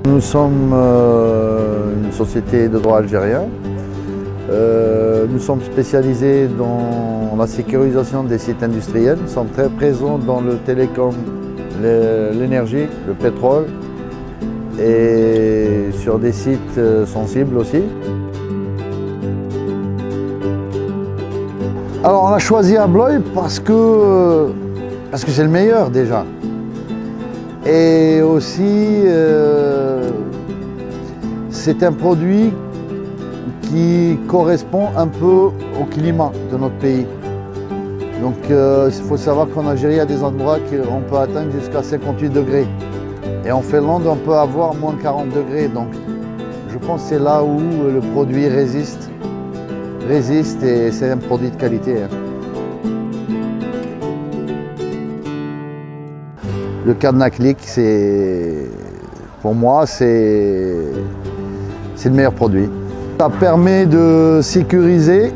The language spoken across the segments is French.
Nous sommes une société de droit algérien. Nous sommes spécialisés dans la sécurisation des sites industriels. Nous sommes très présents dans le télécom, l'énergie, le pétrole et sur des sites sensibles aussi. Alors on a choisi Abloy parce que c'est le meilleur déjà. Et aussi c'est un produit qui correspond un peu au climat de notre pays. Donc il faut savoir qu'en Algérie, il y a des endroits qu'on peut atteindre jusqu'à 58 degrés. Et en Finlande, on peut avoir moins 40 degrés. Donc je pense que c'est là où le produit résiste et c'est un produit de qualité. Le cadenas clic, pour moi, c'est le meilleur produit. Ça permet de sécuriser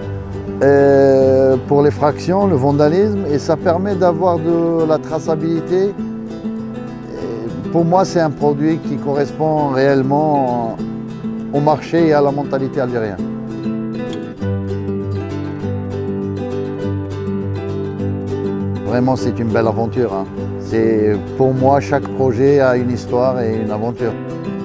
pour les fractions, le vandalisme, et ça permet d'avoir de la traçabilité. Et pour moi, c'est un produit qui correspond réellement au marché et à la mentalité algérienne. Vraiment, c'est une belle aventure. Pour moi, chaque projet a une histoire et une aventure.